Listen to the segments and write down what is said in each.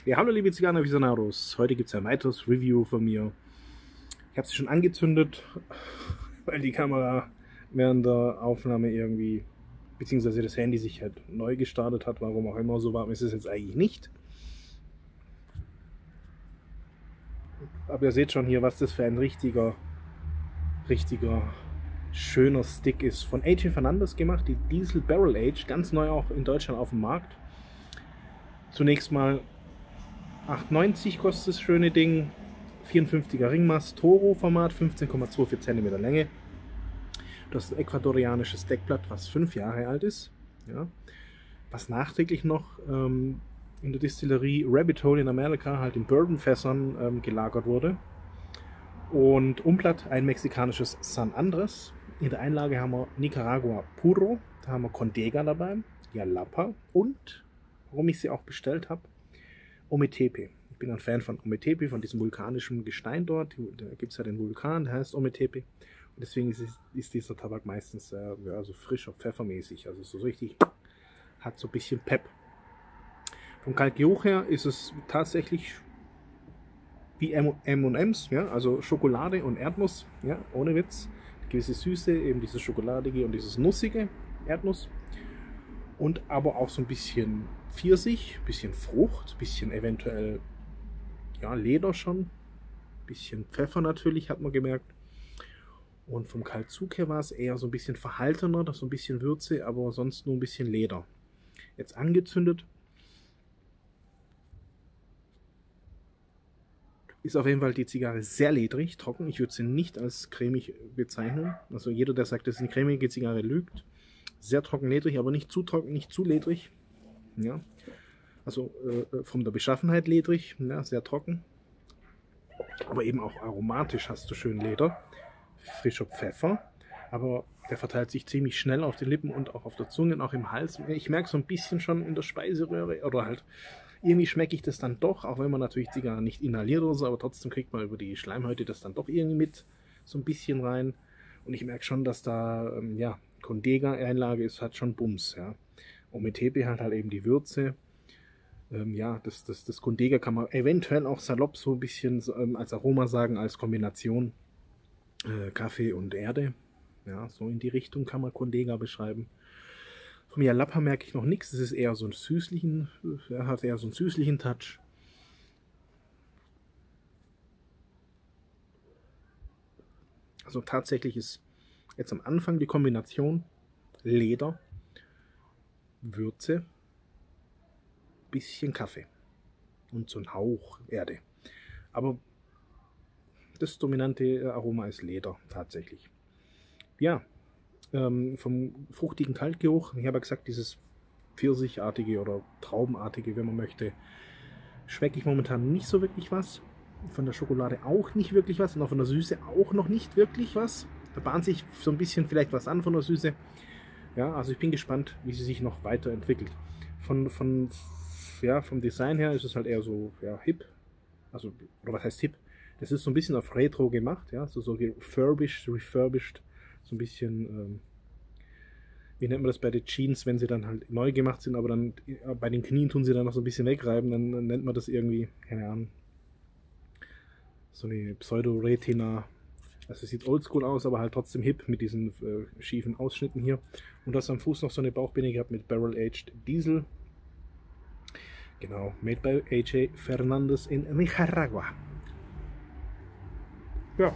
Ja, hallo liebe Zigarren-Aficionados, heute gibt es ein weiteres Review von mir. Ich habe sie schon angezündet, weil die Kamera während der Aufnahme irgendwie, beziehungsweise das Handy sich halt neu gestartet hat, warum auch immer. So warm ist es jetzt eigentlich nicht. Aber ihr seht schon hier, was das für ein richtiger schöner Stick ist. Von AJ Fernandez gemacht, die Diesel Barrel Age, ganz neu auch in Deutschland auf dem Markt. Zunächst mal 8,90 kostet das schöne Ding, 54er Ringmaß, Toro-Format, 15,24 cm Länge. Das ist ein ecuadorianisches Deckblatt, was 5 Jahre alt ist. Ja. Was nachträglich noch in der Distillerie Rabbit Hole in Amerika halt in Bourbonfässern gelagert wurde. Und Umblatt ein mexikanisches San Andres. In der Einlage haben wir Nicaragua Puro, da haben wir Condega dabei, Jalapa und, warum ich sie auch bestellt habe, Ometepe. Ich bin ein Fan von Ometepe, von diesem vulkanischen Gestein dort. Da gibt es ja den Vulkan, der heißt Ometepe. Und deswegen ist dieser Tabak meistens ja, so frischer, pfeffermäßig. Also so richtig, hat so ein bisschen Pep. Vom Kaltgeruch her ist es tatsächlich wie M&M's, ja, also Schokolade und Erdnuss, ja, ohne Witz. Eine gewisse Süße, eben dieses Schokoladige und dieses nussige Erdnuss. Und aber auch so ein bisschen Pfirsich, ein bisschen Frucht, ein bisschen eventuell ja, Leder schon, ein bisschen Pfeffer natürlich, hat man gemerkt. Und vom Kaltzug her war es eher so ein bisschen verhaltener, das so ein bisschen Würze, aber sonst nur ein bisschen Leder. Jetzt angezündet. Ist auf jeden Fall die Zigarre sehr ledrig, trocken. Ich würde sie nicht als cremig bezeichnen. Also jeder, der sagt, das ist eine cremige Zigarre, lügt. Sehr trocken, ledrig, aber nicht zu trocken, nicht zu ledrig. Ja. Also von der Beschaffenheit ledrig, ja, sehr trocken. Aber eben auch aromatisch hast du schön Leder. Frischer Pfeffer. Aber der verteilt sich ziemlich schnell auf den Lippen und auch auf der Zunge und auch im Hals. Ich merke so ein bisschen schon in der Speiseröhre oder halt irgendwie schmecke ich das dann doch, auch wenn man natürlich Zigarren nicht inhaliert oder so, aber trotzdem kriegt man über die Schleimhäute das dann doch irgendwie mit so ein bisschen rein. Und ich merke schon, dass da, ja, Condega-Einlage ist, hat schon Bums, ja. Ometepe hat halt eben die Würze. Ja, das Condega kann man eventuell auch salopp so ein bisschen als Aroma sagen, als Kombination Kaffee und Erde. Ja, so in die Richtung kann man Condega beschreiben. Vom Jalapa merke ich noch nichts. Es ist eher so ein süßlichen, hat eher so einen süßlichen Touch. Also tatsächlich ist jetzt am Anfang die Kombination Leder, Würze, bisschen Kaffee und so ein Hauch Erde. Aber das dominante Aroma ist Leder tatsächlich. Ja, vom fruchtigen Kaltgeruch, ich habe ja gesagt, dieses Pfirsichartige oder Traubenartige, wenn man möchte, schmecke ich momentan nicht so wirklich was. Von der Schokolade auch nicht wirklich was und auch von der Süße auch noch nicht wirklich was. Da bahnt sich so ein bisschen vielleicht was an von der Süße. Ja, also ich bin gespannt, wie sie sich noch weiterentwickelt. Ja, vom Design her ist es halt eher so ja, hip. Also, oder was heißt hip? Das ist so ein bisschen auf Retro gemacht, ja, so refurbished, so ein bisschen, wie nennt man das bei den Jeans, wenn sie dann halt neu gemacht sind, aber dann bei den Knien tun sie dann noch so ein bisschen wegreiben, dann nennt man das irgendwie, keine Ahnung, so eine Pseudo-Retina. Also es sieht oldschool aus, aber halt trotzdem hip mit diesen schiefen Ausschnitten hier. Und du hast am Fuß noch so eine Bauchbinde gehabt mit Barrel Aged Diesel. Genau, made by AJ Fernandez in Nicaragua. Ja,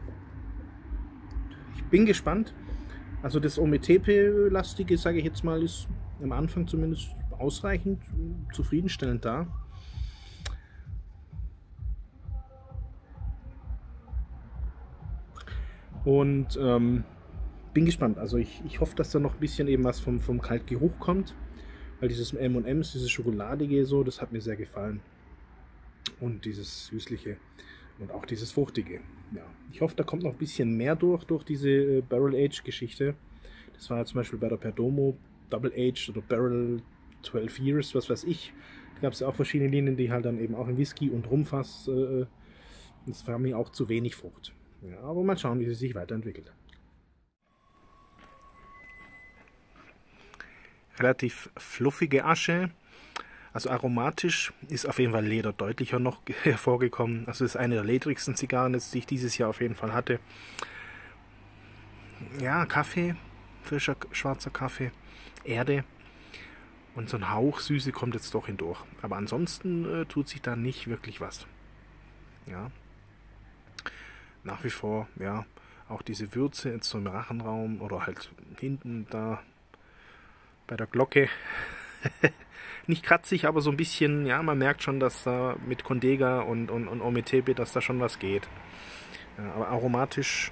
ich bin gespannt. Also das Ometepe-lastige, sage ich jetzt mal, ist am Anfang zumindest ausreichend zufriedenstellend da. Und bin gespannt. Also ich hoffe, dass da noch ein bisschen eben was vom Kaltgeruch kommt. Weil dieses M&M's, dieses Schokoladige so, das hat mir sehr gefallen. Und dieses Süßliche und auch dieses Fruchtige. Ja. Ich hoffe, da kommt noch ein bisschen mehr durch diese Barrel Age Geschichte. Das war ja zum Beispiel bei der Perdomo Double Aged oder Barrel 12 Years, was weiß ich. Da gab es ja auch verschiedene Linien, die halt dann eben auch in Whisky und Rumfass. Das war mir auch zu wenig Frucht. Ja, aber mal schauen, wie sie sich weiterentwickelt. Relativ fluffige Asche. Also aromatisch ist auf jeden Fall Leder deutlicher noch hervorgekommen. Also das ist eine der ledrigsten Zigarren, die ich dieses Jahr auf jeden Fall hatte. Ja, Kaffee, frischer schwarzer Kaffee, Erde und so ein Hauch Süße kommt jetzt doch hindurch. Aber ansonsten tut sich da nicht wirklich was. Ja, nach wie vor, ja, auch diese Würze jetzt so im Rachenraum oder halt hinten da bei der Glocke. Nicht kratzig, aber so ein bisschen, ja, man merkt schon, dass da mit Condega und Ometepe, dass da schon was geht. Ja, aber aromatisch,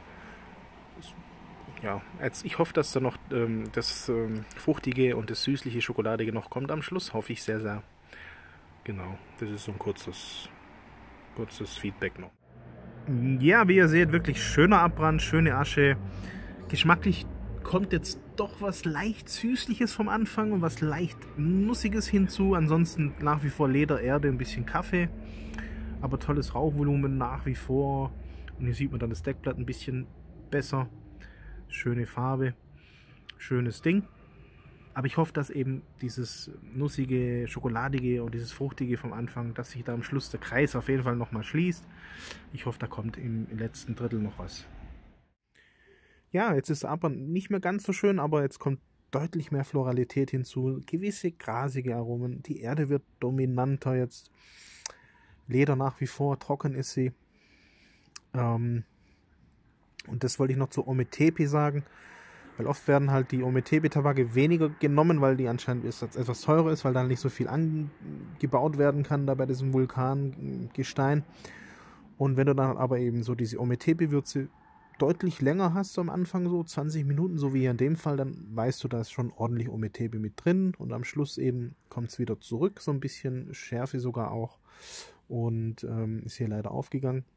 ja, ich hoffe, dass da noch das Fruchtige und das Süßliche, Schokoladige noch kommt am Schluss, hoffe ich sehr, sehr. Genau, das ist so ein kurzes Feedback noch. Ja, wie ihr seht, wirklich schöner Abbrand, schöne Asche. Geschmacklich kommt jetzt doch was leicht Süßliches vom Anfang und was leicht Nussiges hinzu. Ansonsten nach wie vor Leder, Erde, ein bisschen Kaffee. Aber tolles Rauchvolumen nach wie vor. Und hier sieht man dann das Deckblatt ein bisschen besser. Schöne Farbe, schönes Ding. Aber ich hoffe, dass eben dieses nussige, schokoladige und dieses fruchtige vom Anfang, dass sich da am Schluss der Kreis auf jeden Fall nochmal schließt. Ich hoffe, da kommt im letzten Drittel noch was. Ja, jetzt ist der Abbrand nicht mehr ganz so schön, aber jetzt kommt deutlich mehr Floralität hinzu. Gewisse grasige Aromen. Die Erde wird dominanter jetzt. Leder nach wie vor, trocken ist sie. Und das wollte ich noch zu Ometepe sagen. Weil oft werden halt die Ometepe-Tabake weniger genommen, weil die anscheinend etwas teurer ist, weil da nicht so viel angebaut werden kann, da bei diesem Vulkangestein. Und wenn du dann aber eben so diese Ometepe-Würze deutlich länger hast, so am Anfang so 20 Minuten, so wie hier in dem Fall, dann weißt du, da ist schon ordentlich Ometepe mit drin. Und am Schluss eben kommt es wieder zurück, so ein bisschen Schärfe sogar auch. Und ist hier leider aufgegangen.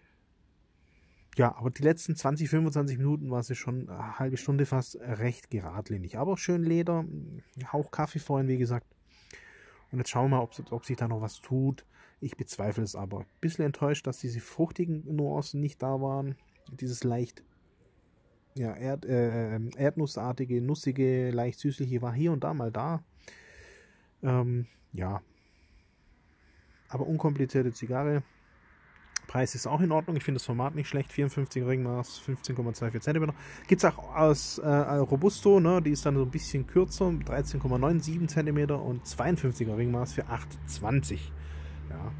Ja, aber die letzten 20, 25 Minuten war sie schon eine halbe Stunde fast recht geradlinig. Aber schön Leder, Hauch Kaffee vorhin, wie gesagt. Und jetzt schauen wir mal, ob sich da noch was tut. Ich bezweifle es aber. Ein bisschen enttäuscht, dass diese fruchtigen Nuancen nicht da waren. Dieses leicht ja, erdnussartige, nussige, leicht süßliche war hier und da mal da. Ja. Aber unkomplizierte Zigarre. Preis ist auch in Ordnung. Ich finde das Format nicht schlecht. 54 Ringmaß, 15,24 cm. Gibt es auch aus Robusto, ne? Die ist dann so ein bisschen kürzer, 13,97 cm und 52er Ringmaß für 8,20. Ja.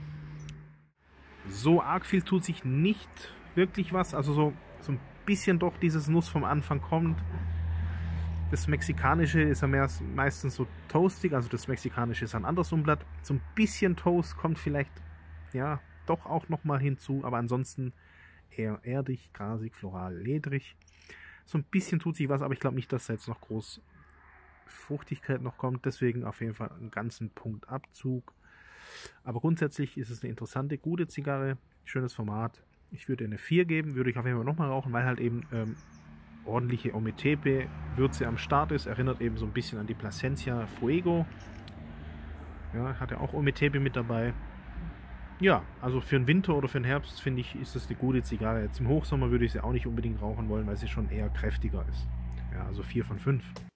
So arg viel tut sich nicht wirklich was. Also so ein bisschen doch dieses Nuss vom Anfang kommt. Das Mexikanische ist ja meistens so toastig. Also das Mexikanische ist ein anderes Umblatt. So ein bisschen Toast kommt vielleicht, ja, doch auch nochmal hinzu, aber ansonsten eher erdig, grasig, floral, ledrig. So ein bisschen tut sich was, aber ich glaube nicht, dass da jetzt noch groß Fruchtigkeit noch kommt. Deswegen auf jeden Fall einen ganzen Punkt Abzug. Aber grundsätzlich ist es eine interessante, gute Zigarre. Schönes Format. Ich würde eine 4 geben, würde ich auf jeden Fall nochmal rauchen, weil halt eben ordentliche Ometepe-Würze am Start ist. Erinnert eben so ein bisschen an die Plasencia Fuego. Ja, hat ja auch Ometepe mit dabei. Ja, also für den Winter oder für den Herbst, finde ich, ist das eine gute Zigarre. Jetzt im Hochsommer würde ich sie auch nicht unbedingt rauchen wollen, weil sie schon eher kräftiger ist. Ja, also 4 von 5.